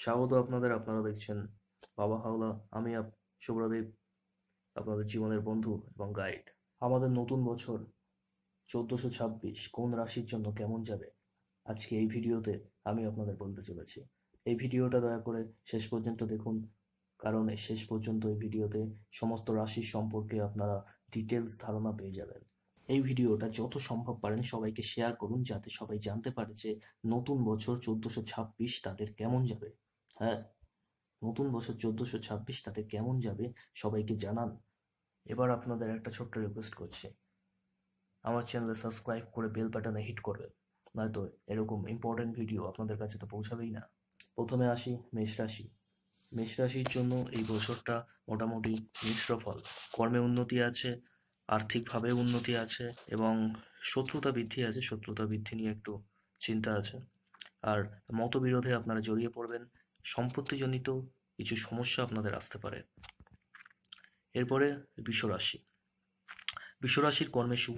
স্বাগত আপনাদের। আপনারা দেখছেন বাবা হাওলা। আমি শুভ্রদীপ, আপনাদের জীবনের বন্ধু এবং গাইড। আমাদের নতুন বছর 1426 কোন রাশির জন্য কেমন যাবে, আজকে এই ভিডিওতে আমি আপনাদের বলতে চলেছি। এই ভিডিওটা দয়া করে শেষ পর্যন্ত দেখুন, কারণ শেষ পর্যন্ত এই ভিডিওতে সমস্ত রাশির সম্পর্কে আপনারা ডিটেলস ধারণা পেয়ে যাবেন। এই ভিডিওটা যত সম্ভব পারেন সবাইকে শেয়ার করুন, যাতে সবাই জানতে পারে যে নতুন বছর 1426 তাদের কেমন যাবে। হ্যাঁ, নতুন বছর 1426 তাদের কেমন যাবে সবাইকে জানান। এবার আপনাদের একটা ছোট্ট রিকোয়েস্ট করছি, আমার চ্যানেলে সাবস্ক্রাইব করে বেল বাটনে হিট করবেন, নয়তো এরকম ইম্পর্টেন্ট ভিডিও আপনাদের কাছে তো পৌঁছাবেই না। প্রথমে আসি মেষ রাশি। মেষ রাশির জন্য এই বছরটা মোটামুটি মিশ্র ফল। কর্মে উন্নতি আছে, আর্থিকভাবে উন্নতি আছে এবং শত্রুতা বৃদ্ধি আছে। শত্রুতা বৃদ্ধি নিয়ে একটু চিন্তা আছে। আর মতবিরোধে আপনারা জড়িয়ে পড়বেন। সম্পত্তিজনিত কিছু সমস্যা আপনাদের আসতে পারে। এরপরে বৃষরাশি। বৃষরাশির কর্মে শুভ,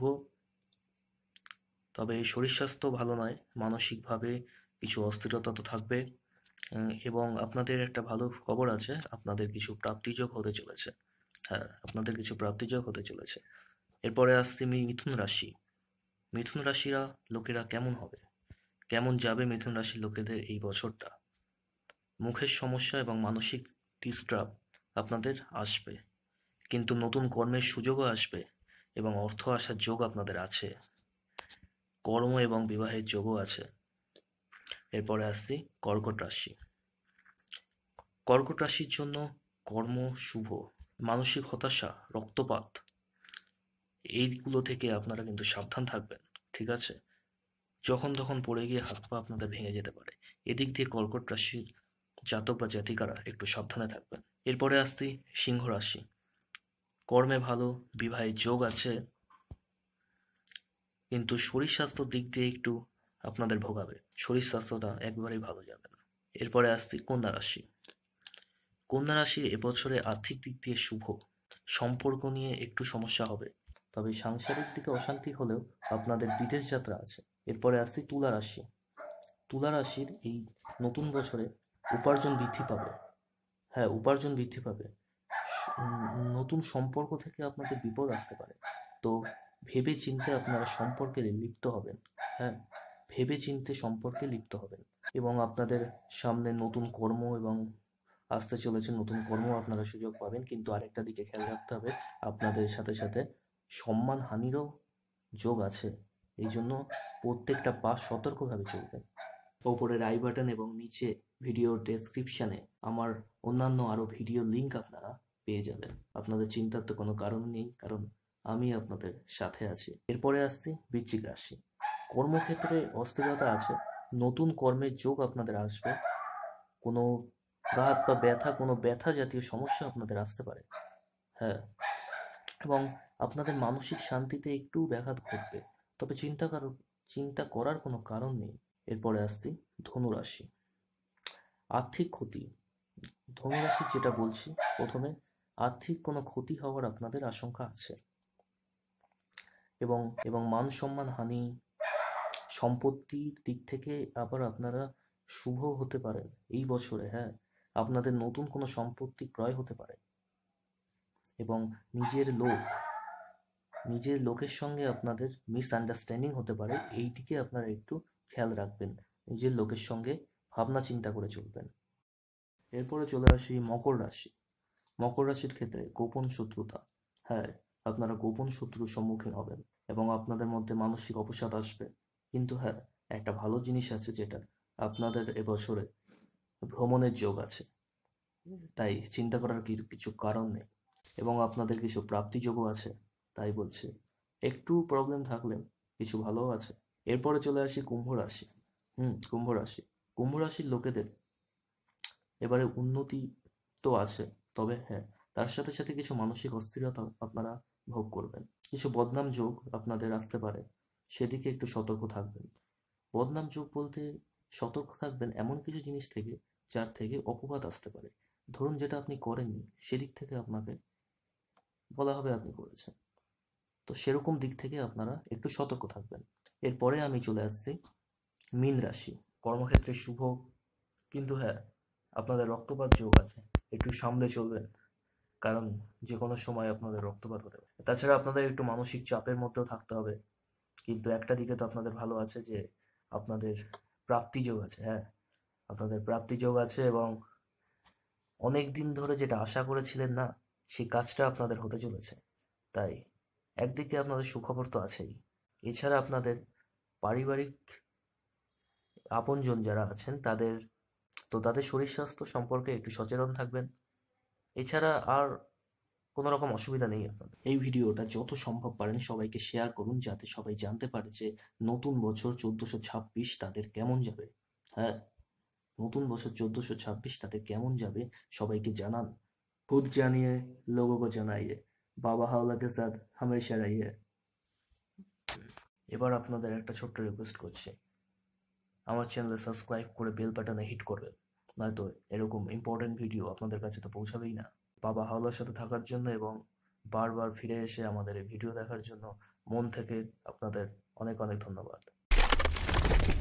তবে শরীর স্বাস্থ্য ভালো নয়। মানসিকভাবে কিছু অস্থিরতা তো থাকবে। এবং আপনাদের একটা ভালো খবর আছে, আপনাদের কিছু প্রাপ্তিযোগ হতে চলেছে। হ্যাঁ, আপনাদের কিছু প্রাপ্তিযোগ হতে চলেছে। এরপরে আসছে মিথুন রাশি। মিথুন রাশিরা লোকেরা কেমন হবে, কেমন যাবে মিথুন রাশির লোকেদের এই বছরটা? মুখের সমস্যা এবং মানসিক ডিস্টার্ব আপনাদের আসবে, কিন্তু নতুন কর্মের সুযোগও আসবে এবং অর্থ আসার যোগ আপনাদের আছে। কর্ম এবং বিবাহের যোগও আছে। এরপরে আসছি কর্কট রাশি। কর্কট রাশির জন্য কর্ম শুভ, মানসিক হতাশা, রক্তপাত, এইগুলো থেকে আপনারা কিন্তু সাবধান থাকবেন, ঠিক আছে? যখন তখন পড়ে গিয়ে হাত পা আপনাদের ভেঙে যেতে পারে। এদিক দিয়ে কর্কট রাশির জাতক বা জাতিকারা একটু সাবধানে থাকবেন। এরপরে আসছি সিংহ রাশি। কর্মে ভালো, বিবাহের যোগ আছে, কিন্তু শরীর স্বাস্থ্যর দিক দিয়ে একটু আপনাদের ভোগাবে। শরীর স্বাস্থ্যটা একবারেই ভালো যাবে না। এরপরে আসছি কন্যা রাশি। কন্যা রাশির এবছরে আর্থিক দিক দিয়ে শুভ, সম্পর্ক নিয়ে একটু সমস্যা হবে, তবে সাংসারিক দিকে অশান্তি হলেও আপনাদের বিদেশ যাত্রা আছে। এরপরে আসছি তুলা রাশি। তুলা রাশির এই নতুন বছরে উপার্জন বৃদ্ধি পাবে। হ্যাঁ, উপার্জন বৃদ্ধি পাবে। নতুন সম্পর্ক থেকে আপনাদের বিপদ আসতে পারে, তো ভেবে চিন্তে আপনারা সম্পর্কে লিপ্ত হবেন। হ্যাঁ, ভেবে চিন্তে সম্পর্কে লিপ্ত হবেন। এবং আপনাদের সামনে নতুন কর্ম এবং আসতে চলেছে নতুন কর্ম, আপনারা সুযোগ পাবেন। কিন্তু আরেকটা দিকে খেয়াল রাখতে হবে, আপনাদের সাথে সাথে সম্মান হানিরও যোগ আছে। এই জন্য প্রত্যেকটা পাস সতর্কভাবে চলবেন। ওপরের আই বাটন এবং নিচে ভিডিও ডেসক্রিপশানে আমার অন্যান্য আরও ভিডিও লিঙ্ক আপনারা পেয়ে যাবেন। আপনাদের চিন্তার তো কোনো কারণ নেই, কারণ আমি আপনাদের সাথে আছি। এরপরে আসছি বৃশ্চিক রাশি। কর্মক্ষেত্রে অস্থিরতা আছে, নতুন কর্মের যোগ আপনাদের আসবে। কোনো গা হাত পা ব্যথা, কোনো ব্যথা জাতীয় সমস্যা আপনাদের আসতে পারে। হ্যাঁ, এবং আপনাদের মানসিক শান্তিতে একটু ব্যাঘাত ঘটবে, তবে চিন্তা করার কোনো কারণ নেই। এরপরে আসছি ধনুরাশি। আর্থিক ক্ষতি। ধনুরাশির যেটা বলছি প্রথমে, আর্থিক কোনো ক্ষতি হওয়ার আপনাদের আশঙ্কা আছে এবং এবং মান সম্মান হানি, সম্পত্তির দিক থেকে আবার আপনারা শুভ হতে পারেন এই বছরে। হ্যাঁ, আপনাদের নতুন কোনো সম্পত্তি ক্রয় হতে পারে এবং নিজের লোকের সঙ্গে আপনাদের মিসআন্ডারস্ট্যান্ডিং হতে পারে। এই দিকে আপনারা একটু খেয়াল রাখবেন, নিজের লোকের সঙ্গে ভাবনা চিন্তা করে চলবেন। এরপরে চলে আসি মকর রাশি। মকর রাশির ক্ষেত্রে গোপন শত্রুতা। হ্যাঁ, আপনারা গোপন শত্রুর সম্মুখীন হবেন এবং আপনাদের মধ্যে মানসিক অবসাদ আসবে। কিন্তু হ্যাঁ, একটা ভালো জিনিস আছে, যেটা আপনাদের এবছরে ভ্রমণের যোগ আছে, তাই চিন্তা করার কিছু কারণ নেই। এবং আপনাদের কিছু প্রাপ্তিযোগও আছে, তাই বলছি। একটু প্রবলেম থাকলে কিছু ভালোও আছে। এরপরে চলে আসি কুম্ভ রাশি। কুম্ভ রাশি। কুম্ভ রাশির লোকেদের এবারে উন্নতি তো আছে, তবে হ্যাঁ, তার সাথে সাথে কিছু মানসিক অস্থিরতা আপনারা ভোগ করবেন। কিছু বদনাম যোগ আপনাদের আসতে পারে, সেদিকে একটু সতর্ক থাকবেন। বদনাম যোগ বলতে সতর্ক থাকবেন এমন কিছু জিনিস থেকে যার থেকে অপবাদ আসতে পারে। ধরুন, যেটা আপনি করেননি সেদিক থেকে আপনাকে বলা হবে আপনি করেছেন, তো সেরকম দিক থেকে আপনারা একটু সতর্ক থাকবেন। এরপরে আমি চলে আসছি মীন রাশি। কর্মক্ষেত্রে শুভ, কিন্তু হ্যাঁ, আপনাদের রক্তপাত যোগ আছে, একটু সামলে চলবেন, কারণ যে কোনো সময় আপনাদের রক্তপাত হতে পারে। তাছাড়া আপনাদের একটু মানসিক চাপের মধ্যেও থাকতে হবে, কিন্তু একটা দিকে তো আপনাদের ভালো আছে যে আপনাদের প্রাপ্তি যোগ আছে। হ্যাঁ, আপনাদের প্রাপ্তি যোগ আছে এবং অনেক দিন ধরে যেটা আশা করেছিলেন না, সেই কাজটা আপনাদের হতে চলেছে। তাই একদিকে আপনাদের সুখবর তো আছেই, এছাড়া আপনাদের পারিবারিক আপনজন যারা আছেন তাদের শরীর স্বাস্থ্য সম্পর্কে একটু সচেতন থাকবেন। এছাড়া আর কোনো রকম অসুবিধা নেই আপনাদের। এই ভিডিওটা যত সম্ভব পারেন সবাইকে শেয়ার করুন, যাতে সবাই জানতে পারে যে নতুন বছর 1426 তাদের কেমন যাবে। হ্যাঁ, নতুন বছর 1426 তাদের কেমন যাবে সবাইকে জানান। खुद जानिए, लोगों को জানাইয়ে, বাবা হাওলাকে সাথ হামেশা রহিয়ে। এবার আপনাদের একটা ছোট্ট রিকোয়েস্ট করছি, আমার চ্যানেলে সাবস্ক্রাইব করে বেল বাটনে হিট করবেন, নয়তো এরকম ইম্পর্টেন্ট ভিডিও আপনাদের কাছে তো পৌঁছাবেই না। বাবা হাওলার সাথে থাকার জন্য এবং বারবার ফিরে এসে আমাদের এই ভিডিও দেখার জন্য মন থেকে আপনাদের অনেক অনেক ধন্যবাদ।